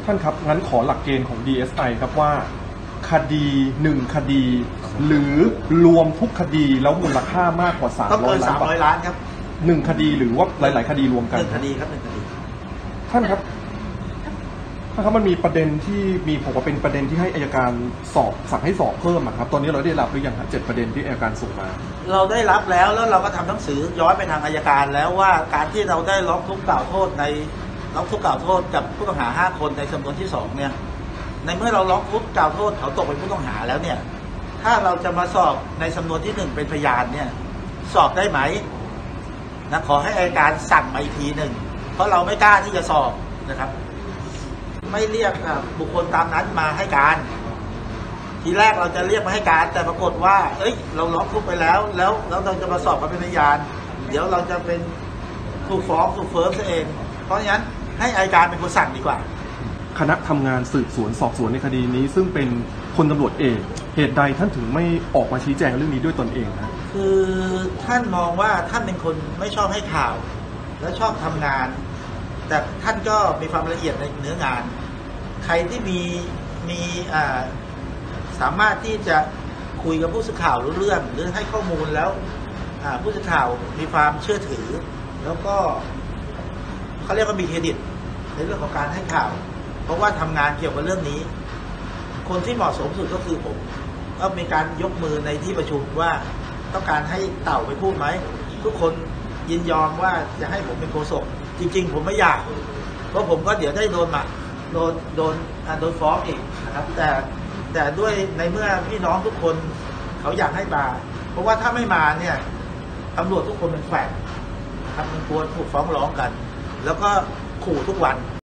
ท่านครับงั้นขอหลักเกณฑ์ของ DSI ครับว่าคดี1คดีหรือรวมทุกคดีแล้วมูลค่ามากกว่า300 ล้านบาท 300 ล้านครับ 1คดีหรือว่าหลายๆคดีรวมกัน 1 คดีครับ1 คดีท่านครับมันมีประเด็นที่มีผมว่าเป็นประเด็นที่ให้อัยการสอบสั่งให้สอบเพิ่มครับตอนนี้เราได้รับหรือยังครับ7ประเด็นที่อัยการส่งมาเราได้รับแล้วเราก็ทำหนังสือย้อนไปทางอัยการแล้วว่าการที่เราได้ร้องทุกข์กล่าวโทษกับผู้ต้องหา5 คนในสำนวนที่2เนี่ยในเมื่อเราร้องทุกข์กล่าวโทษเขาตกเป็นผู้ต้องหาแล้วเนี่ยถ้าเราจะมาสอบในสำนวนที่1เป็นพยานเนี่ยสอบได้ไหมนะขอให้อัยการสั่งมาอีกทีหนึ่งเพราะเราไม่กล้าที่จะสอบนะครับไม่เรียกบุคคลตามนั้นมาให้การทีแรกเราจะเรียกมาให้การแต่ปรากฏว่าเราร้องทุกข์ไปแล้วเราจะมาสอบมาเป็นพยานเดี๋ยวเราจะเป็นถูกฟ้องถูกเฟิร์มซะเองเพราะฉะนั้นให้อัยการเป็นคนสั่งดีกว่าคณะทำงานสืบสวนสอบสวนในคดีนี้ซึ่งเป็นพลตำรวจเอกเหตุใดท่านถึงไม่ออกมาชี้แจงเรื่องนี้ด้วยตนเองนะคือท่านมองว่าท่านเป็นคนไม่ชอบให้ข่าวและชอบทำงานแต่ท่านก็มีความละเอียดในเนื้องานใครที่มีสามารถที่จะคุยกับผู้สื่อข่าวรู้เรื่องหรือให้ข้อมูลแล้วผู้สื่อข่าวมีความเชื่อถือแล้วก็เขาเรียกว่ามีเครดิตในเรื่องของการให้ข่าวเพราะว่าทำงานเกี่ยวกับเรื่องนี้คนที่เหมาะสมสุดก็คือผมก็มีการยกมือในที่ประชุมว่าต้องการให้เต่าไปพูดไหมทุกคนยินยอมว่าจะให้ผมเป็นโฆษกจริงๆผมไม่อยากเพราะผมก็เดี๋ยวได้โดนฟ้องอีกนะครับแต่ด้วยในเมื่อพี่น้องทุกคนเขาอยากให้มาเพราะว่าถ้าไม่มาเนี่ยตำรวจทุกคนเป็นแฝงนะครับมันควรถูกฟ้องร้องกันแล้วก็ขู่ทุกวัน